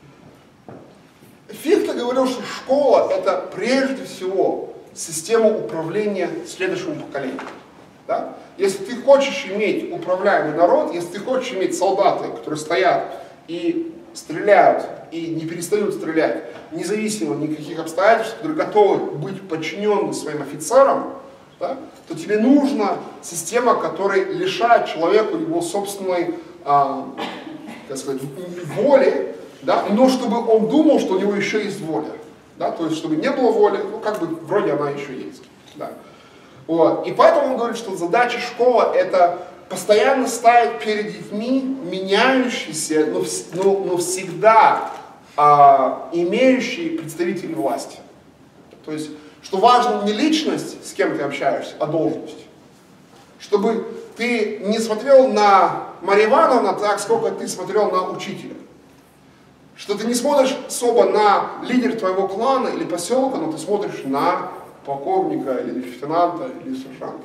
Фихте говорил, что школа — это прежде всего система управления следующему поколению. Да? Если ты хочешь иметь управляемый народ, если ты хочешь иметь солдаты, которые стоят и стреляют, и не перестают стрелять, независимо от никаких обстоятельств, которые готовы быть подчинены своим офицерам, да, то тебе нужна система, которая лишает человека его собственной, как сказать, воли, да, но чтобы он думал, что у него еще есть воля. Да, то есть, чтобы не было воли, ну, как бы, вроде она еще есть. Да. Вот. И поэтому он говорит, что задача школы — это постоянно ставить перед детьми меняющиеся, но всегда имеющие представителей власти. То есть, что важно не личность, с кем ты общаешься, а должность. Чтобы ты не смотрел на Марию Ивановну так, сколько ты смотрел на учителя. Что ты не смотришь особо на лидера твоего клана или поселка, но ты смотришь на полковника или лейтенанта или сержанта.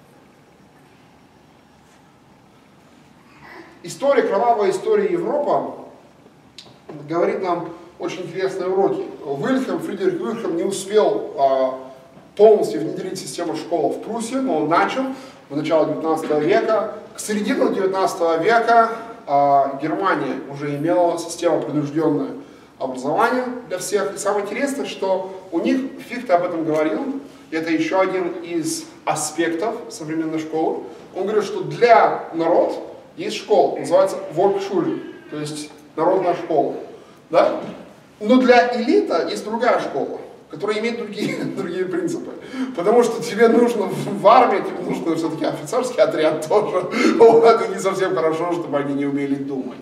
История, кровавая история Европы говорит нам очень интересные уроки. Фридрих Вильхельм не успел полностью внедрить систему школы в Пруссии, но он начал в начале 19 века. К середине 19 века Германия уже имела систему принужденного образования для всех. И самое интересное, что у них, Фихте об этом говорил, и это еще один из аспектов современной школы. Он говорит, что для народа есть школа, называется Volksschule, то есть народная школа. Да? Но для элиты есть другая школа, которая имеет другие принципы. Потому что тебе нужно в армии, тебе нужно все-таки офицерский отряд тоже. Это не совсем хорошо, чтобы они не умели думать.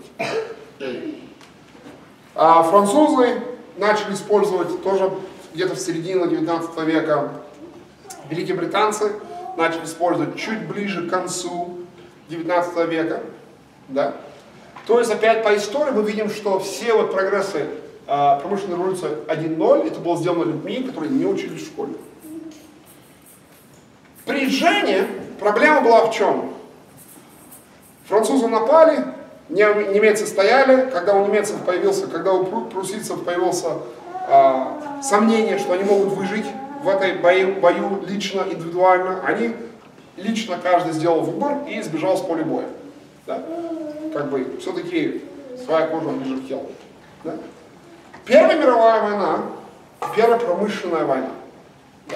А французы начали использовать тоже где-то в середине 19 века. Великие британцы начали использовать чуть ближе к концу 19 века. Да? То есть опять по истории мы видим, что все вот прогрессы промышленной революции 1.0, это было сделано людьми, которые не учились в школе. При Джене проблема была в чем? Французы напали, немцы стояли, когда у немцев появился, когда у пруссийцев появилось сомнение, что они могут выжить в этой бою лично, индивидуально, они лично каждый сделал выбор и сбежал с поля боя. Да? Как бы все-таки своя кожа ближе к телу. Да? Первая мировая война, первая промышленная война. Да.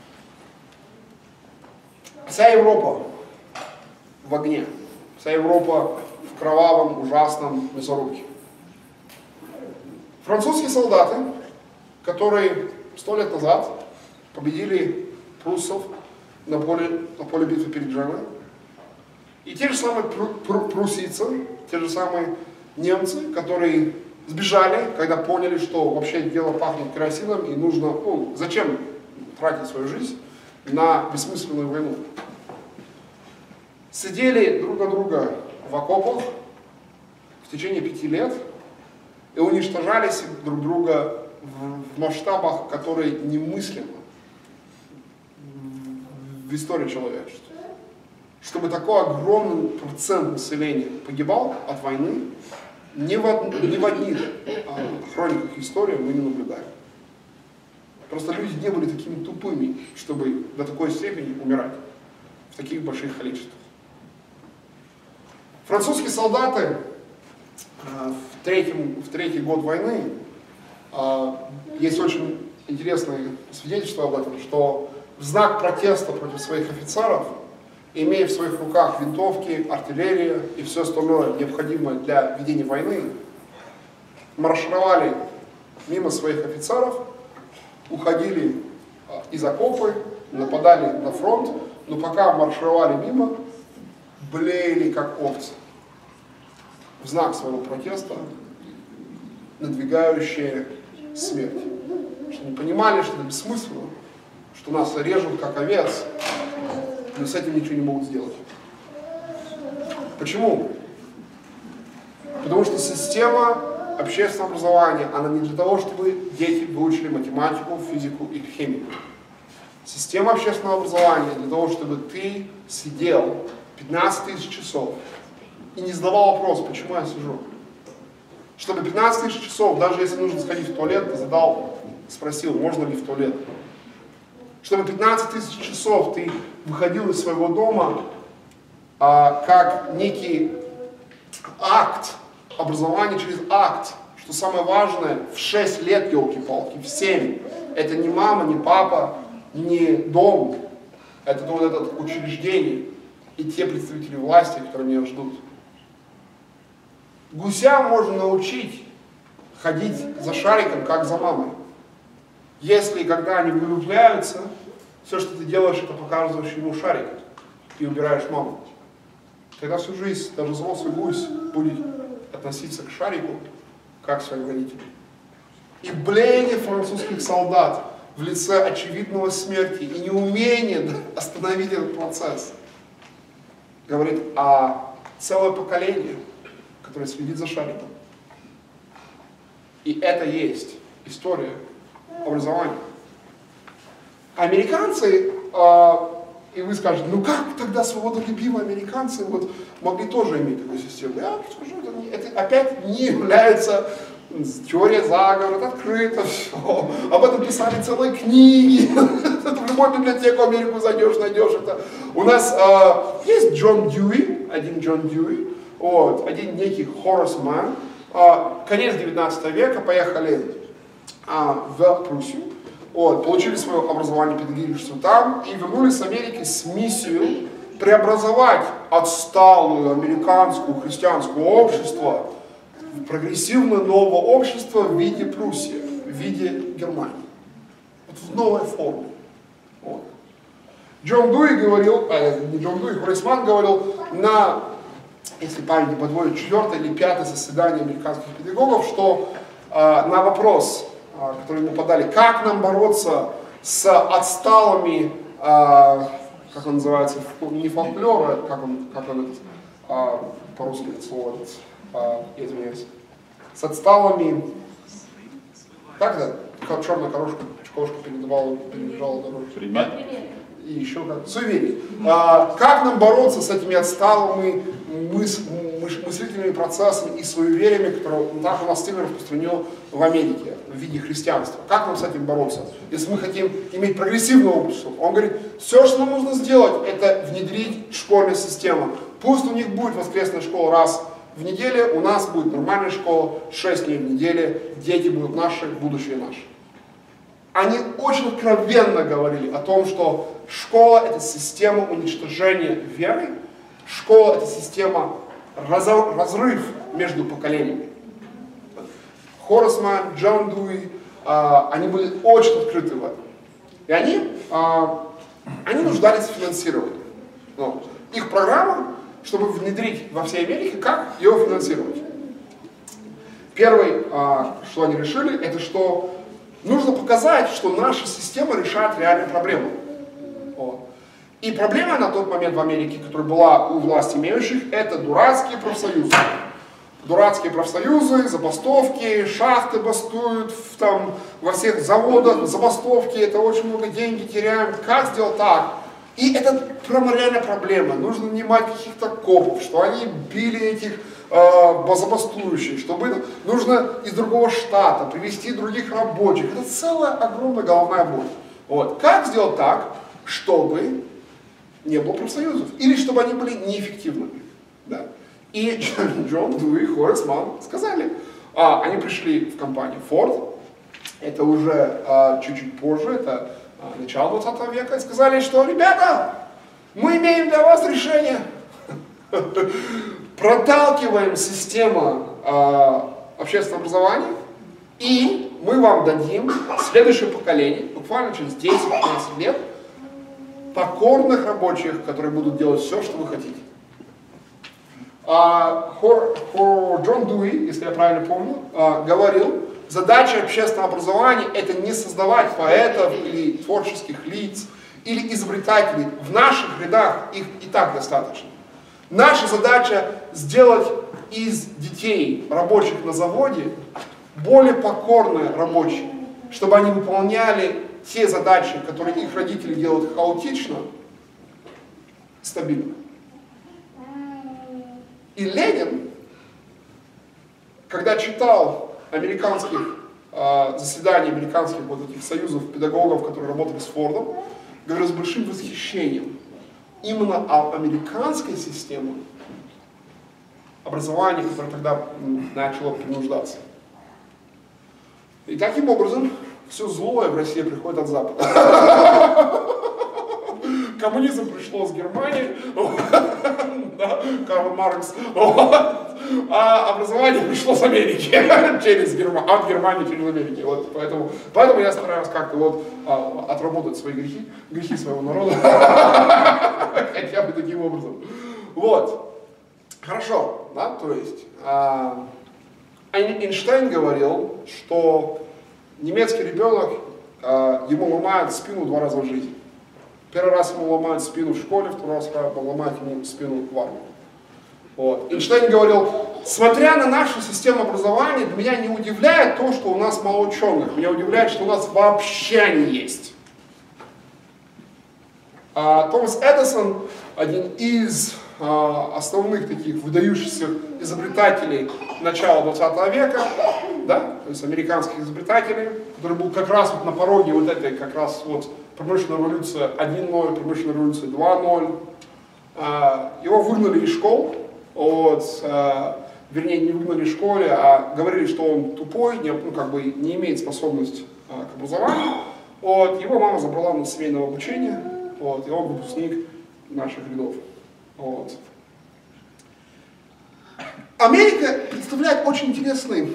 Вся Европа в огне, вся Европа в кровавом, ужасном мясорубке. Французские солдаты, которые 100 лет назад победили пруссов на поле битвы перед Дженой, и те же самые пруссийцы, те же самые немцы, которые сбежали, когда поняли, что вообще дело пахнет керосином и нужно, ну, зачем тратить свою жизнь на бессмысленную войну. Сидели друг на друга в окопах течение 5 лет и уничтожали друг друга в масштабах, которые немыслимы в истории человечества. Чтобы такой огромный процент населения погибал от войны, ни в одних хрониках истории мы не наблюдаем. Просто люди не были такими тупыми, чтобы до такой степени умирать в таких больших количествах. Французские солдаты в третий год войны, есть очень интересное свидетельство об этом, что в знак протеста против своих офицеров, имея в своих руках винтовки, артиллерию и все остальное необходимое для ведения войны, маршировали мимо своих офицеров, уходили из окопы, нападали на фронт, но пока маршировали мимо, блеяли как овцы. В знак своего протеста надвигающая смерть. Что не понимали, что это бессмысленно, что нас режут как овец, но с этим ничего не могут сделать. Почему? Потому что система общественного образования, она не для того, чтобы дети выучили математику, физику и химию. Система общественного образования для того, чтобы ты сидел 15 тысяч часов и не задавал вопрос, почему я сижу. Чтобы 15 тысяч часов, даже если нужно сходить в туалет, ты спросил, можно ли в туалет. Чтобы 15 тысяч часов ты выходил из своего дома как некий акт, образование через акт, что самое важное, в 6 лет, елки-палки, в 7. Это не мама, не папа, не дом, это вот это учреждение и те представители власти, которые меня ждут. Гуся можно научить ходить за шариком, как за мамой. Если, когда они влюбляются, все, что ты делаешь, это показываешь ему шарик и убираешь маму. Тогда всю жизнь даже взрослый гусь будет относиться к шарику, как к своим родителям. И блеяние французских солдат в лице очевидного смерти и неумения остановить этот процесс говорит о целое поколение, которое следит за шариком. И это есть история образования. Американцы, и вы скажете, ну как тогда свободолюбивые американцы могли тоже иметь такую систему? Я скажу, это опять не является теория заговора, это открыто все. Об этом писали целые книги. В любую библиотеку Америку зайдешь, найдешь это. У нас есть Джон Дьюи, один некий Хорас Манн. Конец 19 века, поехали в Пруссию, получили свое образование педагогическое там и вернулись с Америки с миссией преобразовать отсталую американскую христианское общество в прогрессивное новое общество в виде Пруссии, в виде Германии. В новой форме. Джон Дуи говорил, не Джон Дуи, Хорас Манн говорил если память не подводит, 4-е или 5-е заседание американских педагогов, что на вопрос, который ему подали, как нам бороться с отсталыми, как он называется, не фольклора, как он по-русски это слово, я извиняюсь, с отсталыми, как это, как черная кошка перебежала дорогу. И еще как суеверие. Как нам бороться с этими отсталыми мыслительными процессами и суевериями, которые так у нас сильно распространено в Америке в виде христианства? Как нам с этим бороться, если мы хотим иметь прогрессивное общество? Он говорит, все, что нам нужно сделать, это внедрить школьную систему. Пусть у них будет воскресная школа раз в неделю, у нас будет нормальная школа 6 дней в неделю, дети будут наши, будущее наше. Они очень откровенно говорили о том, что школа – это система уничтожения веры, школа – это система разрыв между поколениями. Хорас Манн, Джон Дуи, они были очень открыты в этом. И они нуждались в финансировании. Их программа, чтобы внедрить во всей Америке, как ее финансировать. Первое, что они решили, это что нужно показать, что наша система решает реальные проблемы. И проблема на тот момент в Америке, которая была у власти имеющих, это дурацкие профсоюзы. дурацкие профсоюзы, забастовки, шахты бастуют, там, во всех заводах забастовки, это очень много денег теряем. Как сделать так? И это реальная проблема. Нужно нанимать каких-то копов, что они били этих забастующих, чтобы нужно из другого штата привезти других рабочих. Это целая огромная головная боль. Вот. Как сделать так, чтобы не было профсоюзов? Или чтобы они были неэффективными? Да. И Джон Дуи и Хорас Манн сказали, они пришли в компанию Ford, это уже чуть-чуть позже, это начало 20 века, и сказали, что, ребята, мы имеем для вас решение. Проталкиваем систему общественного образования, и мы вам дадим следующее поколение, буквально через 10-15 лет, покорных рабочих, которые будут делать все, что вы хотите. Джон Дуи, если я правильно помню, говорил, задача общественного образования это не создавать поэтов или творческих лиц, или изобретателей. В наших рядах их и так достаточно. Наша задача сделать из детей, рабочих на заводе, более покорные рабочие, чтобы они выполняли те задачи, которые их родители делают хаотично, стабильно. И Ленин, когда читал заседания американских вот этих союзов педагогов, которые работали с Фордом, говорил с большим восхищением именно о американской системе образования, которая тогда начала принуждаться. И таким образом все злое в России приходит от Запада. Коммунизм пришло с Германии, Карл Маркс, а образование пришло с Америки, от Германии через Америку. Вот, поэтому я стараюсь как-то отработать свои грехи своего народа, хотя бы таким образом. Вот, хорошо, да, то есть Эйнштейн говорил, что немецкий ребенок, ему ломают спину 2 раза в жизни. Первый раз ему ломают спину в школе, второй раз ломают ему спину в армии. Вот. Эйнштейн говорил, смотря на нашу систему образования, меня не удивляет то, что у нас мало ученых. Меня удивляет, что у нас вообще не есть. Томас Эдисон, один из основных таких выдающихся изобретателей начала 20 века, да, то есть американских изобретателей, который был как раз вот на пороге вот этой как раз вот промышленная революция 1.0, промышленная революция 2.0. Его выгнали из школ, вернее не выгнали из школы, а говорили, что он тупой, не имеет способности к образованию. Вот. Его мама забрала на семейное обучение, и он выпускник наших рядов. Вот. Америка представляет очень интересные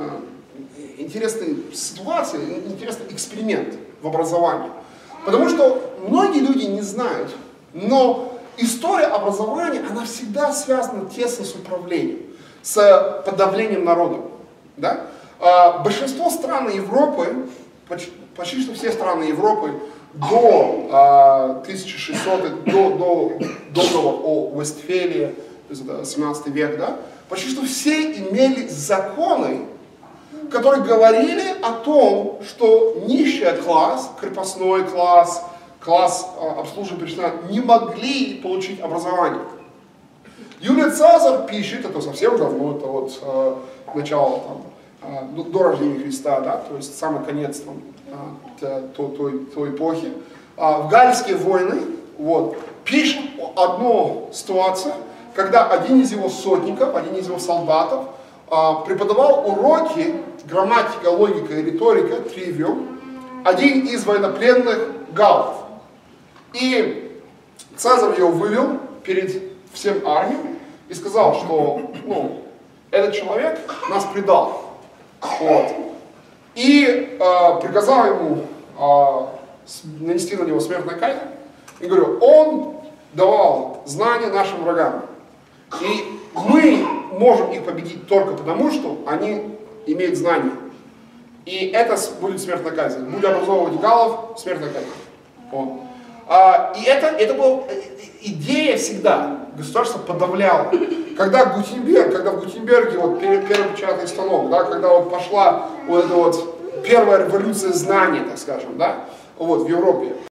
ситуации, интересный эксперимент в образовании. Потому что многие люди не знают, но история образования, она всегда связана тесно с управлением, с подавлением народа. Да? Большинство стран Европы, почти что все страны Европы до 1600, до договора о Вестфалии, то есть это 17 век, да, почти что все имели законы, которые говорили о том, что низший класс, крепостной класс, класс обслуживаемого персонала не могли получить образование. Юлий Цезарь пишет, это совсем давно, это вот начало до рождения Христа, да, то есть самый конец той эпохи, в Гальские войны, пишет одну ситуацию, когда один из его сотников, один из его солдатов преподавал уроки грамматика, логика и риторика, тривиум, один из военнопленных галлов. И Цезарь его вывел перед всем армией и сказал, что этот человек нас предал. И приказал ему нанести на него смертную казнь. И говорю, он давал знания нашим врагам. И мы можем их победить только потому, что они имеют знания. И это будет смертная казнь. Будем образовывать галлов, смертная казнь. И это была идея всегда. Государство подавляло. когда в Гутенберге вот первый печатный станок, да, когда вот пошла вот эта вот первая революция знаний, так скажем, да, вот в Европе.